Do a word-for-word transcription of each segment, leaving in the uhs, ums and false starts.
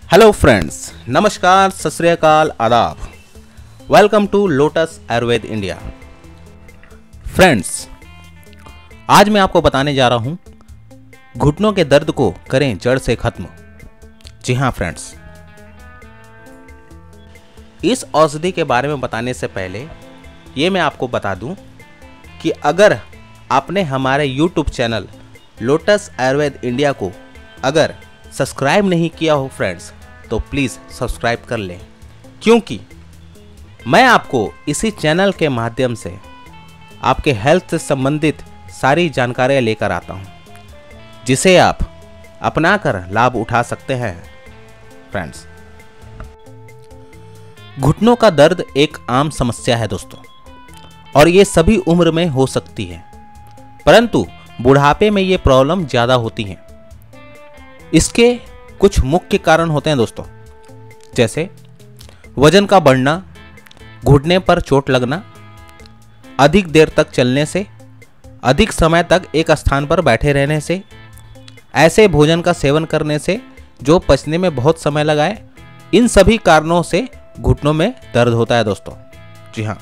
Hello friends, नमस्कार, सत श्री अकाल, आदाब। Welcome to Lotus Ayurveda India. Friends, आज मैं आपको बताने जा रहा हूं घुटनों के दर्द को करें जड़ से खत्म। जी हां फ्रेंड्स, इस औषधि के बारे में बताने से पहले ये मैं आपको बता दूं कि अगर आपने हमारे YouTube channel Lotus Ayurveda India को अगर सब्सक्राइब नहीं किया हो फ्रेंड्स, तो प्लीज़ सब्सक्राइब कर लें, क्योंकि मैं आपको इसी चैनल के माध्यम से आपके हेल्थ से संबंधित सारी जानकारियाँ लेकर आता हूँ, जिसे आप अपनाकर लाभ उठा सकते हैं। फ्रेंड्स, घुटनों का दर्द एक आम समस्या है दोस्तों, और ये सभी उम्र में हो सकती है, परंतु बुढ़ापे में ये प्रॉब्लम ज़्यादा होती हैं। इसके कुछ मुख्य कारण होते हैं दोस्तों, जैसे वजन का बढ़ना, घुटने पर चोट लगना, अधिक देर तक चलने से, अधिक समय तक एक स्थान पर बैठे रहने से, ऐसे भोजन का सेवन करने से जो पचने में बहुत समय लगाए। इन सभी कारणों से घुटनों में दर्द होता है दोस्तों। जी हाँ,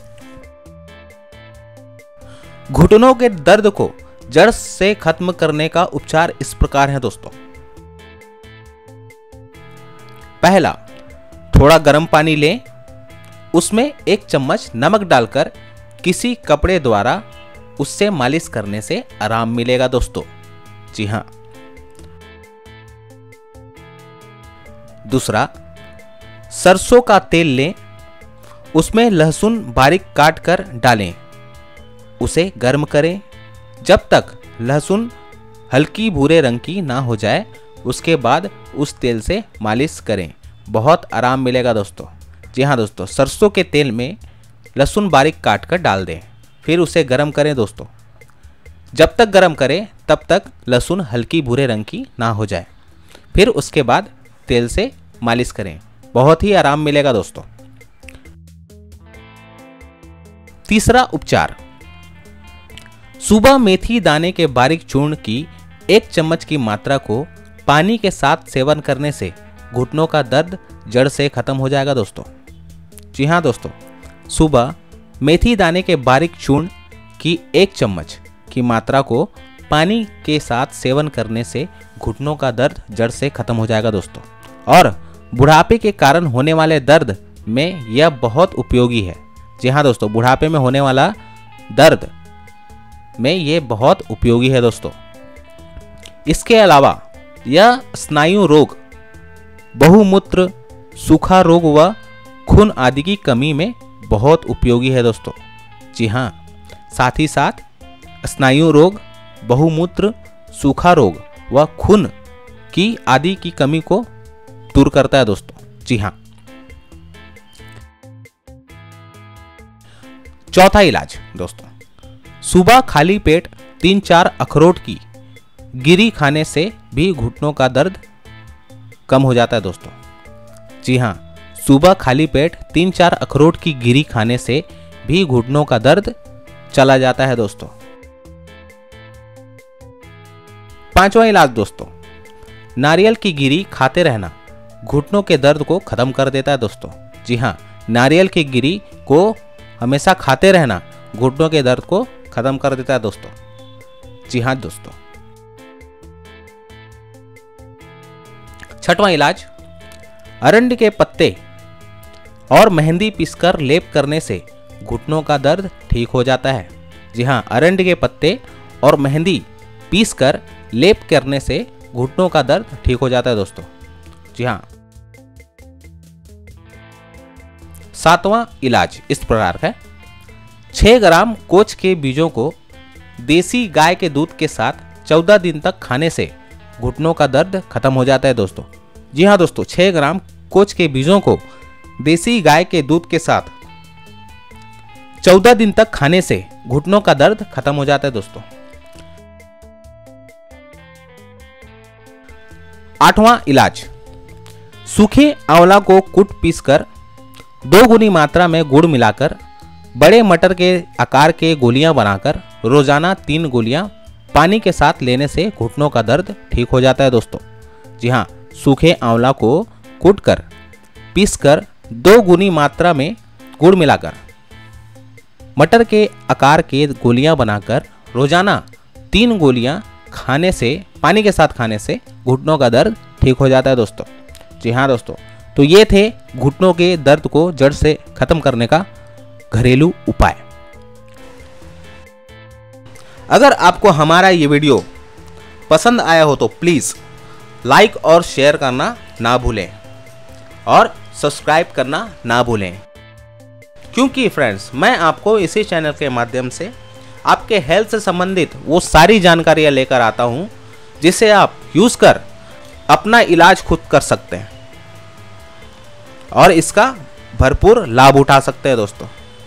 घुटनों के दर्द को जड़ से खत्म करने का उपचार इस प्रकार है दोस्तों। पहला, थोड़ा गर्म पानी लें, उसमें एक चम्मच नमक डालकर किसी कपड़े द्वारा उससे मालिश करने से आराम मिलेगा दोस्तों। जी हाँ। दूसरा, सरसों का तेल लें, उसमें लहसुन बारीक काट कर डालें, उसे गर्म करें जब तक लहसुन हल्की भूरे रंग की ना हो जाए। उसके बाद उस तेल से मालिश करें, बहुत आराम मिलेगा दोस्तों। जी हाँ दोस्तों, सरसों के तेल में लहसुन बारीक काट कर डाल दें, फिर उसे गर्म करें दोस्तों। जब तक गर्म करें तब तक लहसुन हल्की भूरे रंग की ना हो जाए, फिर उसके बाद तेल से मालिश करें, बहुत ही आराम मिलेगा दोस्तों। तीसरा उपचार, सुबह मेथी दाने के बारीक चूर्ण की एक चम्मच की मात्रा को पानी के साथ सेवन करने से घुटनों का दर्द जड़ से खत्म हो जाएगा दोस्तों। जी हाँ दोस्तों, सुबह मेथी दाने के बारीक चूर्ण की एक चम्मच की मात्रा को पानी के साथ सेवन करने से घुटनों का दर्द जड़ से खत्म हो जाएगा दोस्तों। और बुढ़ापे के कारण होने वाले दर्द में यह बहुत उपयोगी है। जी हाँ दोस्तों, बुढ़ापे में होने वाला दर्द में ये बहुत उपयोगी है दोस्तों। इसके अलावा यह स्नायु रोग, बहुमूत्र, सूखा रोग व खून आदि की कमी में बहुत उपयोगी है दोस्तों। जी हाँ, साथ ही साथ स्नायु रोग, बहुमूत्र, सूखा रोग व खून की आदि की कमी को दूर करता है दोस्तों। जी हाँ। चौथा इलाज दोस्तों, सुबह खाली पेट तीन चार अखरोट की गिरी खाने से भी घुटनों का दर्द कम हो जाता है दोस्तों। जी हाँ, सुबह खाली पेट तीन चार अखरोट की गिरी खाने से भी घुटनों का दर्द चला जाता है दोस्तों। पांचवा इलाज दोस्तों, नारियल की गिरी खाते रहना घुटनों के दर्द को खत्म कर देता है दोस्तों। जी हाँ, नारियल की गिरी को हमेशा खाते रहना घुटनों के दर्द को खत्म कर देता है दोस्तों। जी हाँ दोस्तों। छठवां इलाज, अरंडी के पत्ते और मेहंदी पीसकर लेप करने से घुटनों का दर्द ठीक हो जाता है। जी हाँ, अरंडी के पत्ते और मेहंदी पीसकर लेप करने से घुटनों का दर्द ठीक हो जाता है दोस्तों। जी हाँ। सातवां इलाज इस प्रकार है, छह ग्राम कोच के बीजों को देसी गाय के दूध के साथ चौदह दिन तक खाने से घुटनों का दर्द खत्म हो जाता है दोस्तों। जी हाँ दोस्तों, छह ग्राम कोच के बीजों को देसी गाय के दूध के साथ चौदह दिन तक खाने से घुटनों का दर्द खत्म हो जाता है दोस्तों। आठवां इलाज, सूखे आंवला को कूट पीसकर दो गुनी मात्रा में गुड़ मिलाकर बड़े मटर के आकार के गोलियां बनाकर रोजाना तीन गोलियां पानी के साथ लेने से घुटनों का दर्द ठीक हो जाता है दोस्तों। जी हाँ, सूखे आंवला को कूटकर पीसकर दो गुनी मात्रा में गुड़ मिलाकर मटर के आकार के गोलियां बनाकर रोजाना तीन गोलियां खाने से, पानी के साथ खाने से घुटनों का दर्द ठीक हो जाता है दोस्तों। जी हाँ दोस्तों, तो ये थे घुटनों के दर्द को जड़ से खत्म करने का घरेलू उपाय। अगर आपको हमारा ये वीडियो पसंद आया हो तो प्लीज़ लाइक और शेयर करना ना भूलें और सब्सक्राइब करना ना भूलें, क्योंकि फ्रेंड्स मैं आपको इसी चैनल के माध्यम से आपके हेल्थ से संबंधित वो सारी जानकारियाँ लेकर आता हूँ जिसे आप यूज़ कर अपना इलाज खुद कर सकते हैं और इसका भरपूर लाभ उठा सकते हैं दोस्तों।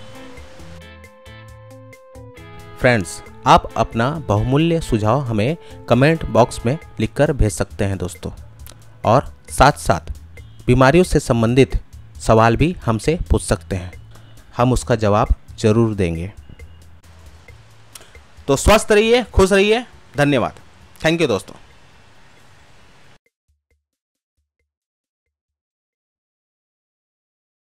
फ्रेंड्स, आप अपना बहुमूल्य सुझाव हमें कमेंट बॉक्स में लिखकर भेज सकते हैं दोस्तों, और साथ साथ बीमारियों से संबंधित सवाल भी हमसे पूछ सकते हैं, हम उसका जवाब जरूर देंगे। तो स्वस्थ रहिए, खुश रहिए, धन्यवाद। थैंक यू दोस्तों।